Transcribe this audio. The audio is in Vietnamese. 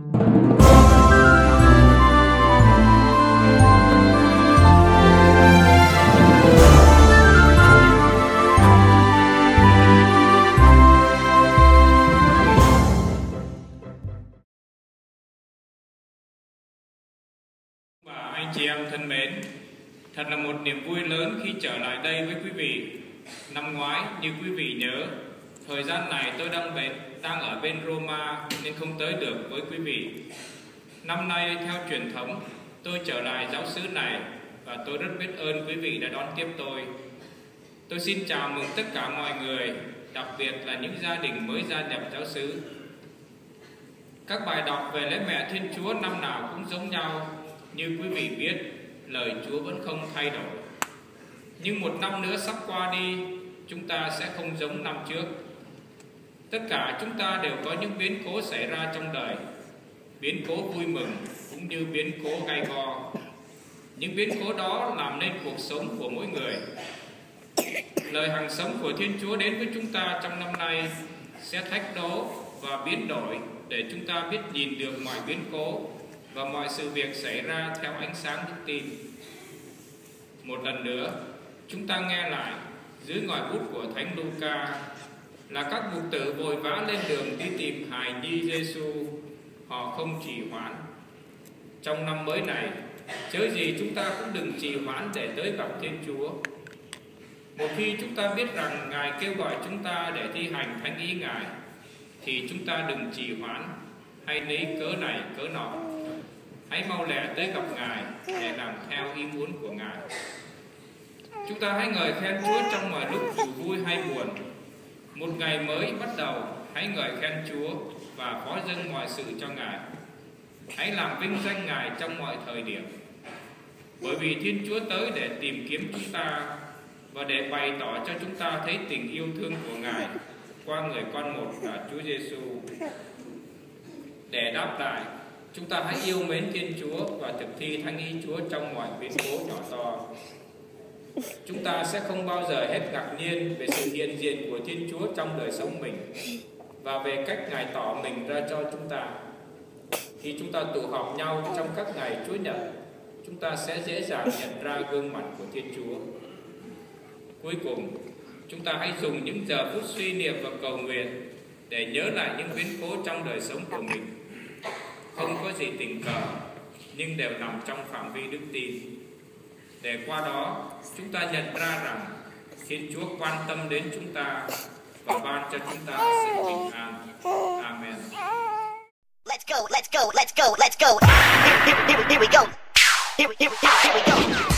Và anh chị em thân mến, thật là một niềm vui lớn khi trở lại đây với quý vị. Năm ngoái, như quý vị nhớ, thời gian này tôi đang ở bên Roma nên không tới được với quý vị. Năm nay, theo truyền thống, tôi trở lại giáo xứ này và tôi rất biết ơn quý vị đã đón tiếp tôi. Tôi xin chào mừng tất cả mọi người, đặc biệt là những gia đình mới gia nhập giáo xứ. Các bài đọc về lễ mẹ Thiên Chúa năm nào cũng giống nhau. Như quý vị biết, lời Chúa vẫn không thay đổi. Nhưng một năm nữa sắp qua đi, chúng ta sẽ không giống năm trước. Tất cả chúng ta đều có những biến cố xảy ra trong đời. Biến cố vui mừng cũng như biến cố gay go. Những biến cố đó làm nên cuộc sống của mỗi người. Lời hằng sống của Thiên Chúa đến với chúng ta trong năm nay sẽ thách đố và biến đổi để chúng ta biết nhìn được mọi biến cố và mọi sự việc xảy ra theo ánh sáng đức tin. Một lần nữa, chúng ta nghe lại dưới ngòi bút của Thánh Luca là các mục tử vội vã lên đường đi tìm hài nhi Giêsu. Họ không trì hoãn. Trong năm mới này, chớ gì chúng ta cũng đừng trì hoãn để tới gặp Thiên Chúa. Một khi chúng ta biết rằng Ngài kêu gọi chúng ta để thi hành thánh ý Ngài, thì chúng ta đừng trì hoãn hay lấy cớ này cớ nọ. Hãy mau lẹ tới gặp Ngài để làm theo ý muốn của Ngài. Chúng ta hãy ngợi khen Chúa trong mọi lúc dù vui hay buồn. Một ngày mới bắt đầu, hãy ngợi khen Chúa và phó dâng mọi sự cho Ngài. Hãy làm vinh danh Ngài trong mọi thời điểm. Bởi vì Thiên Chúa tới để tìm kiếm chúng ta và để bày tỏ cho chúng ta thấy tình yêu thương của Ngài qua người con một là Chúa Giêsu. Để đáp lại, chúng ta hãy yêu mến Thiên Chúa và thực thi thánh ý Chúa trong mọi biến cố nhỏ to. Chúng ta sẽ không bao giờ hết ngạc nhiên về sự hiện diện của Thiên Chúa trong đời sống mình và về cách Ngài tỏ mình ra cho chúng ta. Khi chúng ta tụ họp nhau trong các ngày Chúa Nhật, chúng ta sẽ dễ dàng nhận ra gương mặt của Thiên Chúa. Cuối cùng, chúng ta hãy dùng những giờ phút suy niệm và cầu nguyện để nhớ lại những biến cố trong đời sống của mình. Không có gì tình cờ, nhưng đều nằm trong phạm vi đức tin. Để qua đó, chúng ta nhận ra rằng Thiên Chúa quan tâm đến chúng ta và ban cho chúng ta sự bình an. Amen. Let's go, let's go, let's go, let's go. Here we go. Here we go.